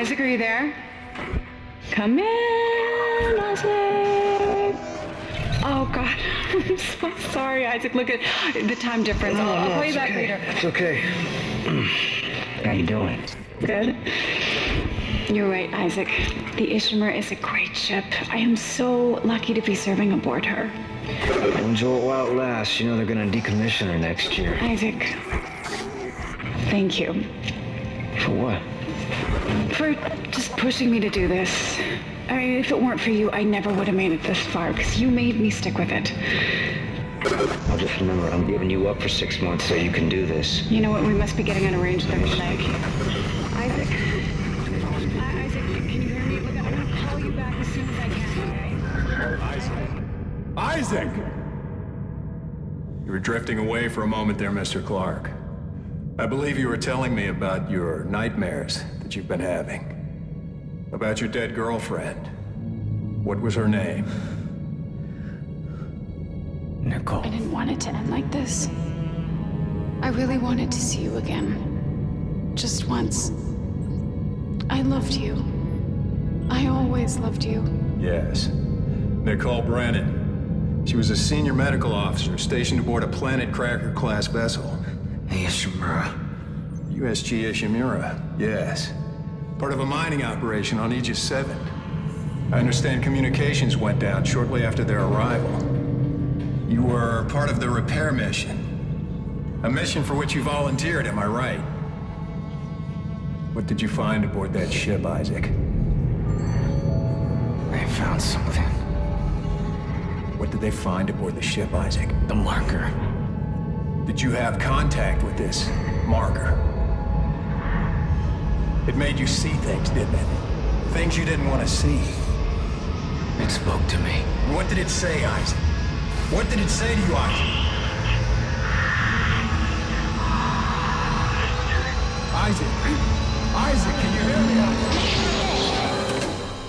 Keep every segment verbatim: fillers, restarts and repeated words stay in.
Isaac, are you there? Come in, Isaac. Oh, God. I'm so sorry, Isaac. Look at the time difference. No, I'll, I'll no, call you it's back okay. later. It's okay. How you doing? Good. You're right, Isaac. The Ishimar is a great ship. I am so lucky to be serving aboard her. Well, enjoy it while it lasts. You know they're gonna decommission her next year. Isaac, thank you. For what? For just pushing me to do this. I mean, if it weren't for you, I never would have made it this far, because you made me stick with it. I'll just remember, I'm giving you up for six months so you can do this. You know what? We must be getting on a range there, Isaac. Isaac. Uh, Isaac, can you hear me? Look, I'm gonna call you back as soon as I can, okay? Isaac! Isaac! You were drifting away for a moment there, Mister Clarke. I believe you were telling me about your nightmares that you've been having. About your dead girlfriend. What was her name? Nicole. I didn't want it to end like this. I really wanted to see you again. Just once. I loved you. I always loved you. Yes. Nicole Brennan. She was a senior medical officer stationed aboard a Planet Cracker-class vessel. Ishimura. U S G Ishimura, yes. Part of a mining operation on Aegis seven. I understand communications went down shortly after their arrival. You were part of the repair mission. A mission for which you volunteered, am I right? What did you find aboard that ship, Isaac? They found something. What did they find aboard the ship, Isaac? The marker. Did you have contact with this marker? It made you see things, didn't it? Things you didn't want to see. It spoke to me. And what did it say, Isaac? What did it say to you, Isaac? Isaac! Isaac, can you hear me, Isaac?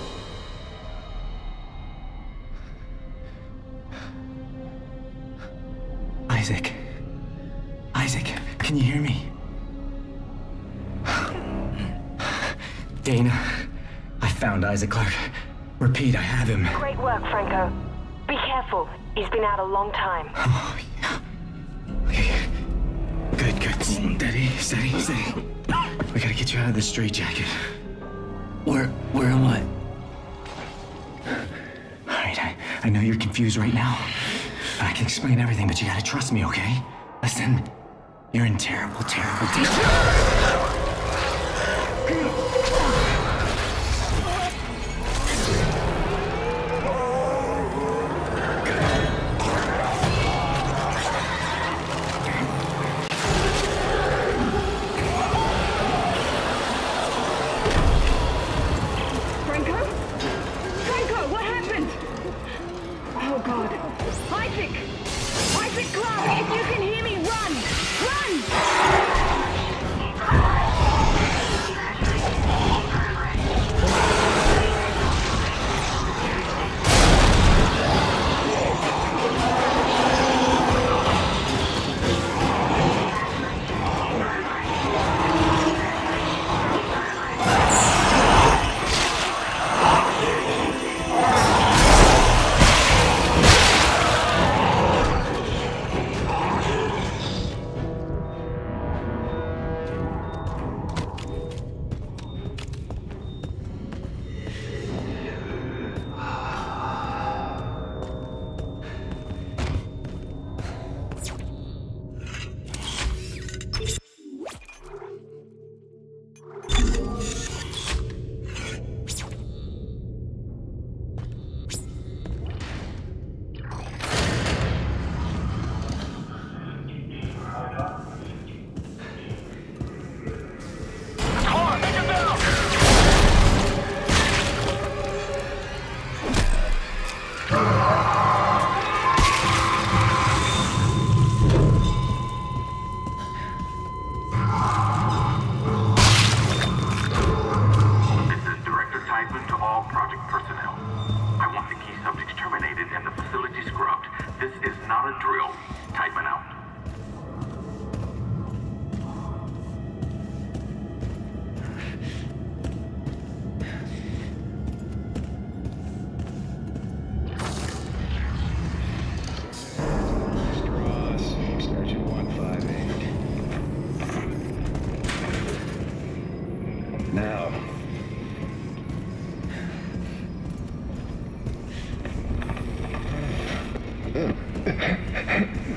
Isaac. Isaac, can you hear me? Dana, I found Isaac Clarke. Repeat, I have him. Great work, Franco. Be careful. He's been out a long time. Oh, yeah. Okay. Good, good. Steady, steady, steady. We gotta get you out of this straitjacket. Where, where am I? All right, I, I know you're confused right now. I can explain everything, but you gotta trust me, okay? Listen, you're in terrible, terrible danger.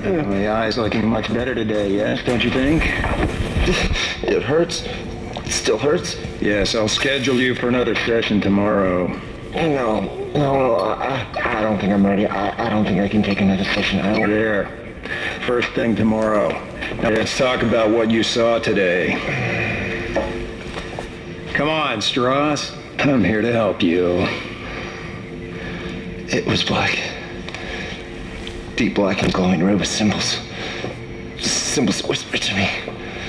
My eye's looking much better today, yes, don't you think? It hurts. It still hurts. Yes, I'll schedule you for another session tomorrow. No, no, I, I don't think I'm ready. I, I don't think I can take another session. I don't. There. First thing tomorrow. Now let's talk about what you saw today. Come on, Strauss. I'm here to help you. It was black. Deep black and glowing red with symbols. Symbols whispered to me.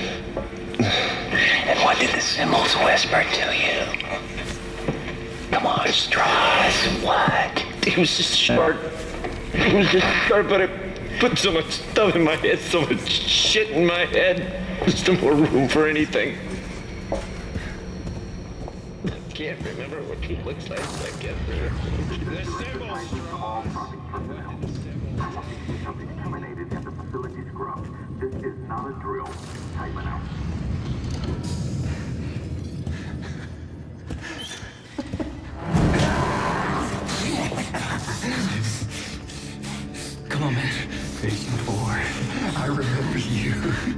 And what did the symbols whisper to you? Come on, Strauss, what? It was just sharp. It was just sharp, but it put so much stuff in my head, so much shit in my head. There's no more room for anything. I can't remember what he looks like when I get there. The symbols, Strauss. Terminated at the facility scrub. This is not a drill. Time out. Come on, man. Patient four. I remember you.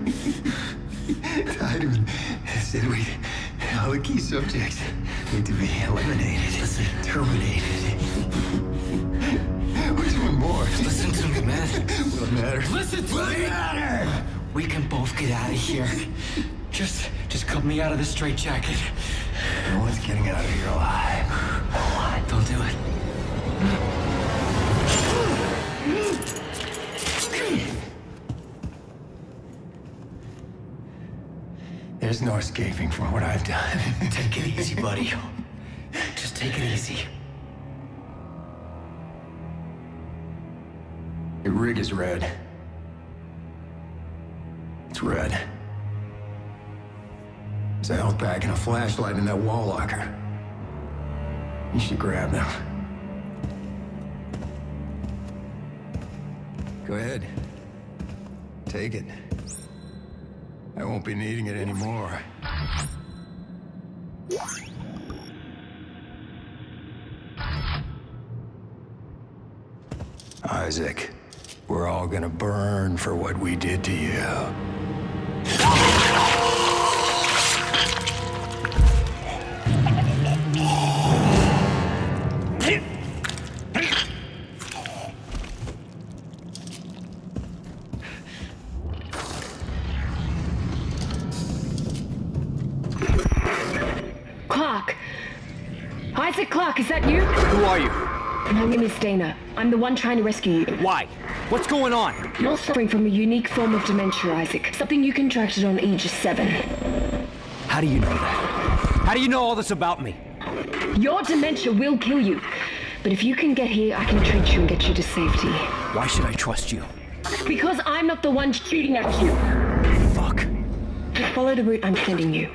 Titan said we, all the key subjects need to be eliminated, Listen. terminated. We're doing more. Listen to me, man. What matter? Listen to me! Matter? We can both get out of here. Just, just cut me out of this straitjacket. No one's getting out of here alive. No one. Don't do it. There's no escaping from what I've done. Take it easy, buddy. Just take it easy. Your rig is red. It's red. There's a health pack and a flashlight in that wall locker. You should grab them. Go ahead. Take it. I won't be needing it anymore. Isaac, we're all gonna burn for what we did to you. Clarke! Isaac Clarke, is that you? Who are you? My name is Dana. I'm the one trying to rescue you. Why? What's going on? You're suffering from a unique form of dementia, Isaac. Something you contracted on Aegis seven. How do you know that? How do you know all this about me? Your dementia will kill you. But if you can get here, I can treat you and get you to safety. Why should I trust you? Because I'm not the one shooting at you. Fuck. Just follow the route I'm sending you.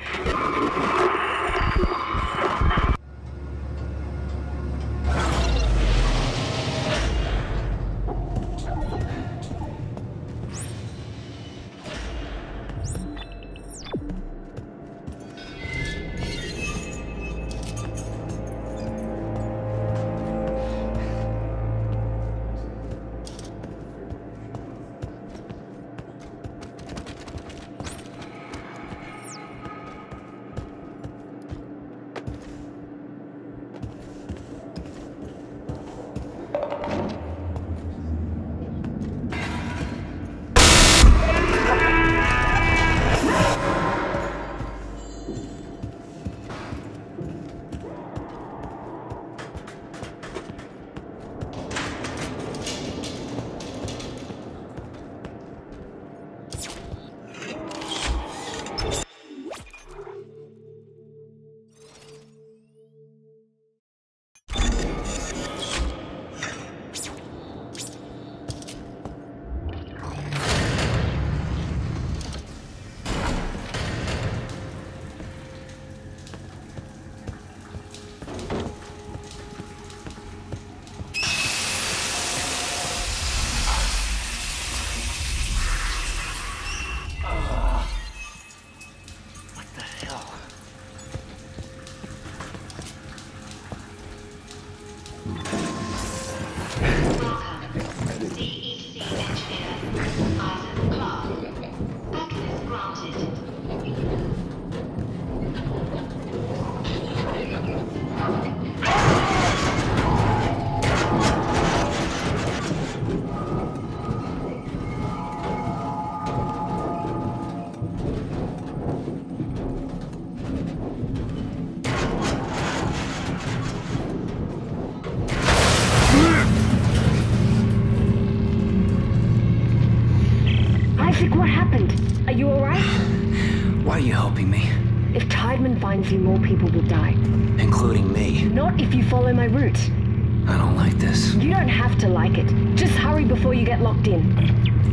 Isaac, what happened? Are you alright? Why are you helping me? If Tideman finds you, more people will die. Including me. Not if you follow my route. I don't like this. You don't have to like it. Just hurry before you get locked in.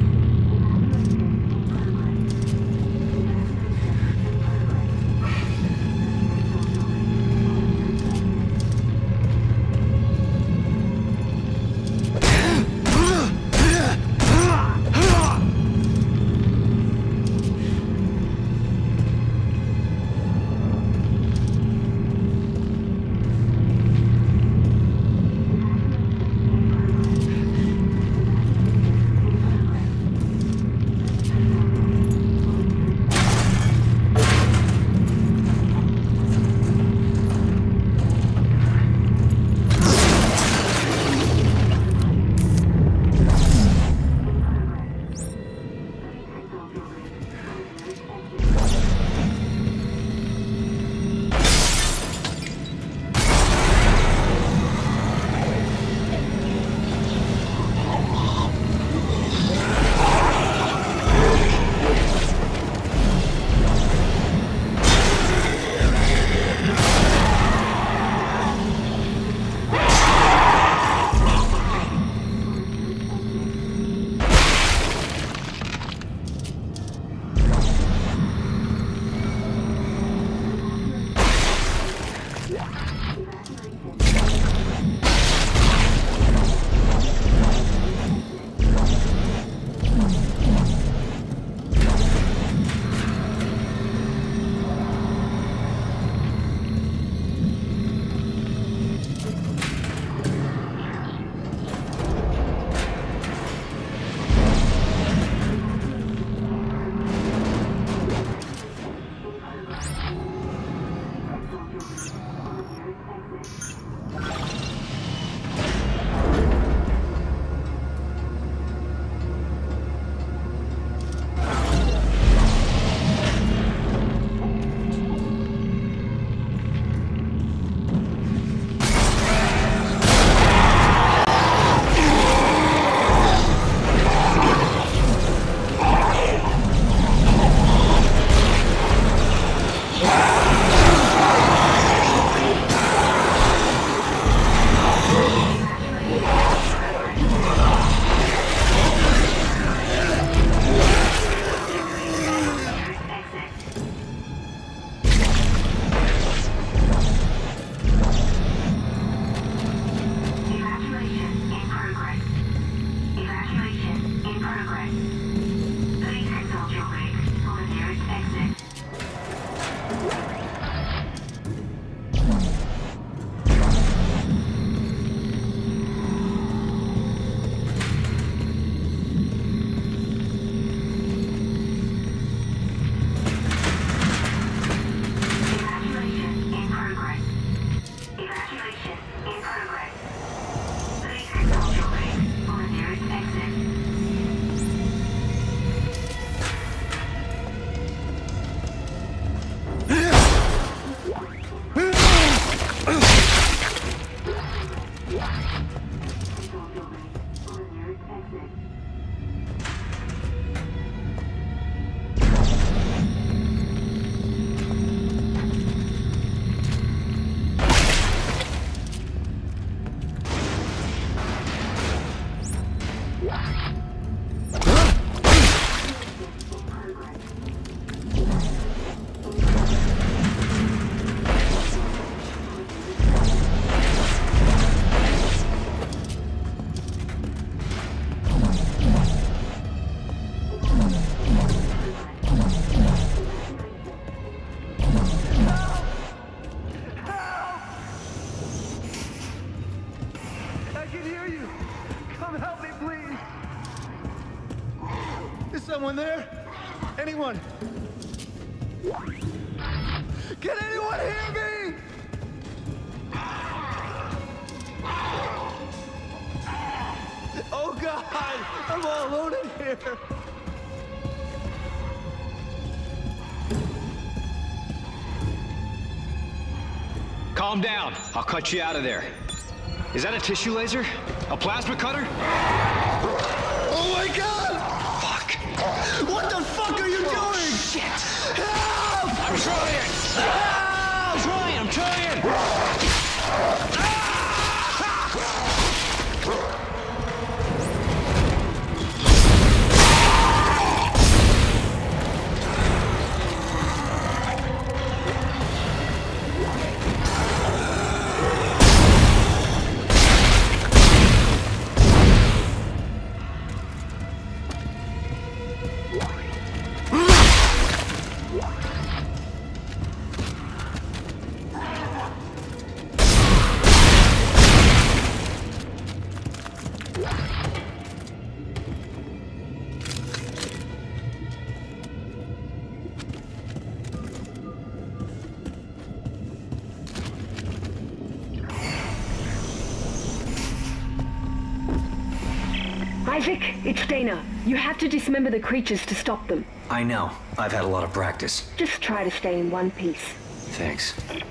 Someone there? Anyone? Can anyone hear me? Oh God, I'm all alone in here. Calm down. I'll cut you out of there. Is that a tissue laser? A plasma cutter? Oh my God! Fuck. What Isaac, it's Dana. You have to dismember the creatures to stop them. I know. I've had a lot of practice. Just try to stay in one piece. Thanks.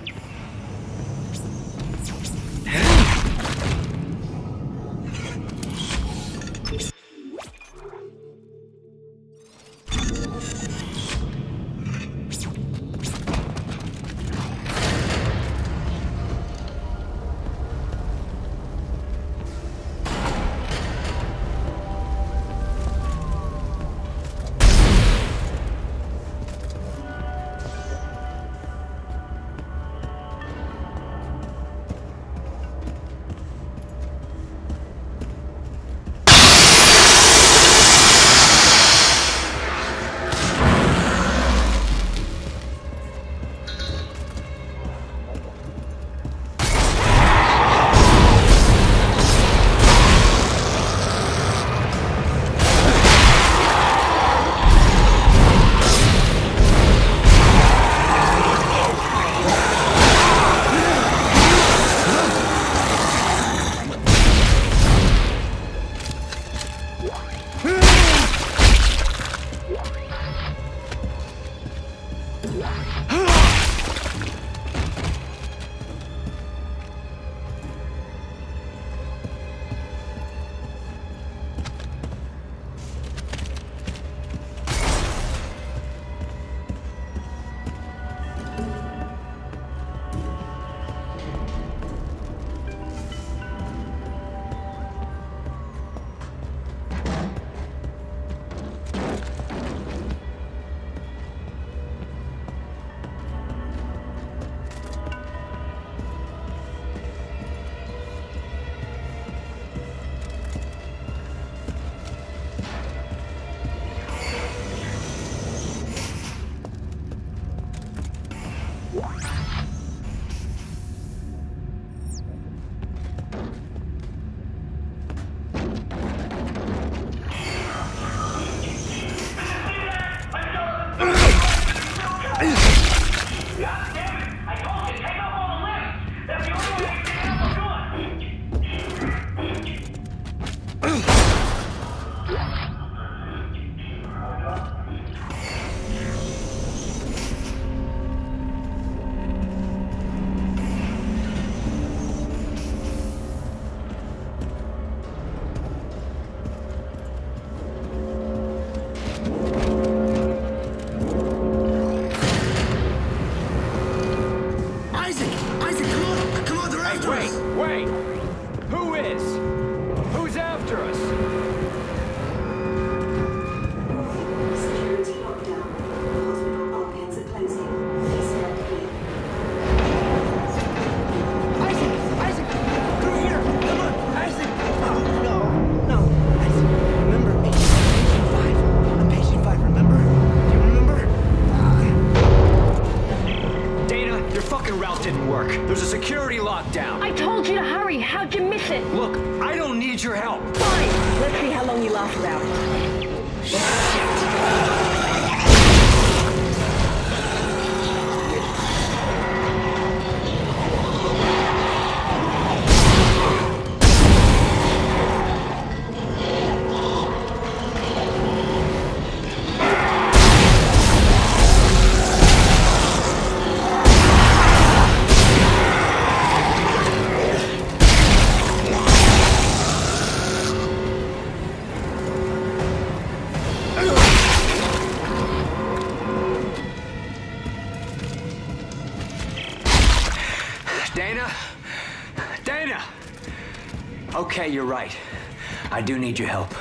Okay, you're right. I do need your help.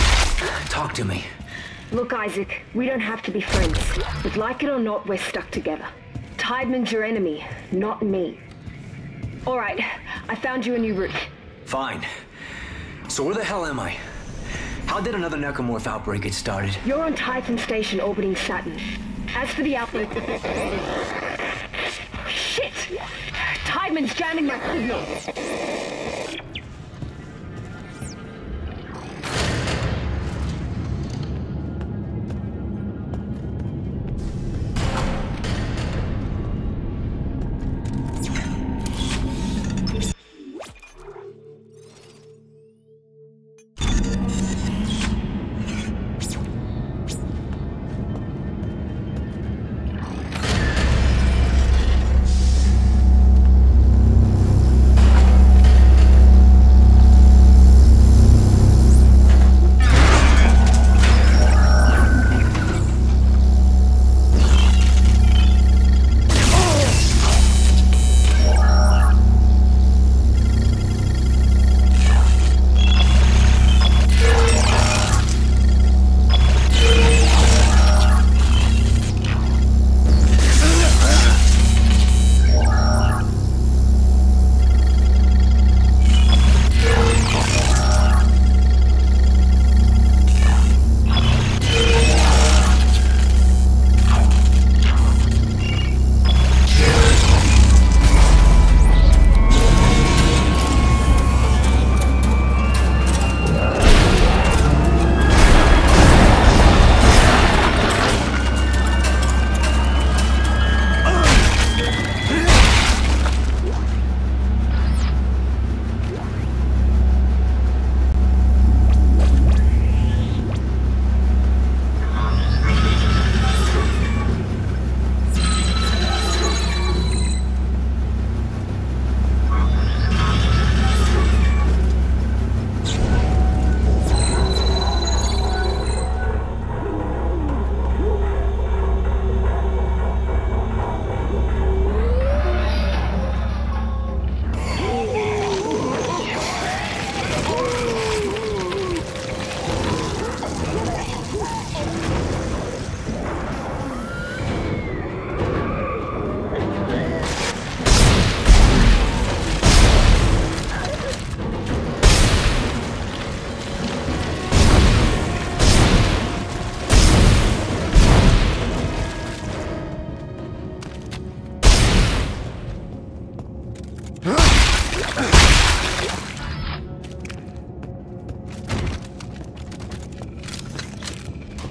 Talk to me. Look, Isaac, we don't have to be friends. But like it or not, we're stuck together. Tideman's your enemy, not me. All right, I found you a new route. Fine. So where the hell am I? How did another Necromorph outbreak get started? You're on Titan Station orbiting Saturn. As for the outbreak... Shit! Tideman's jamming my signal!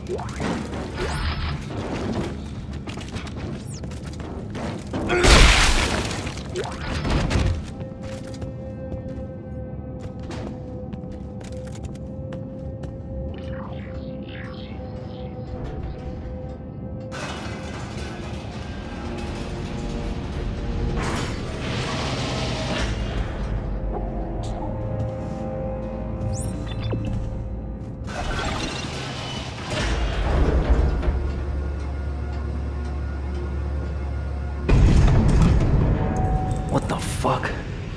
What the fuck?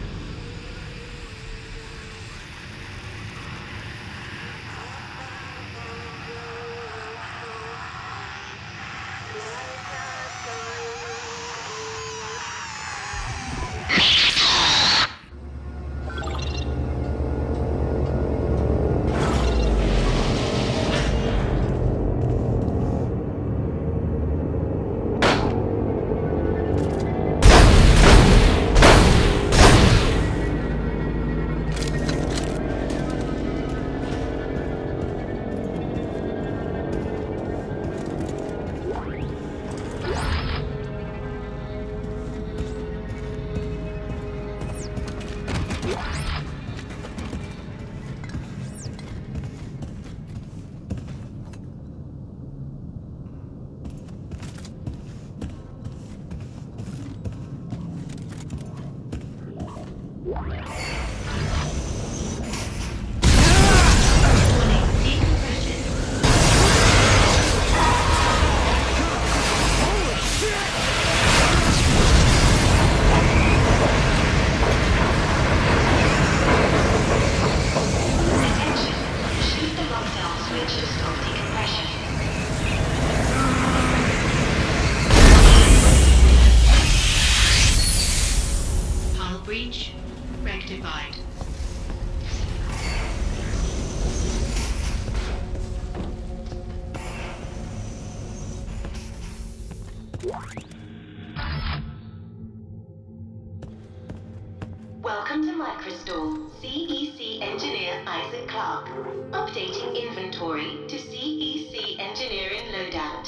Breach rectified. Welcome to Microstore. C E C engineer Isaac Clarke. Updating inventory to C E C engineering loadout.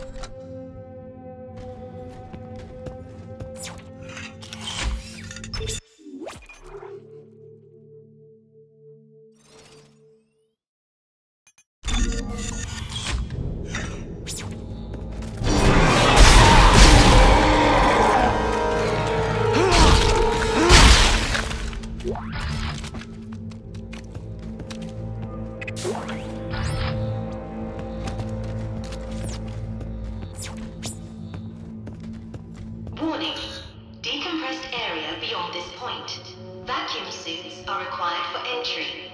Warning. Decompressed area beyond this point. Vacuum suits are required for entry.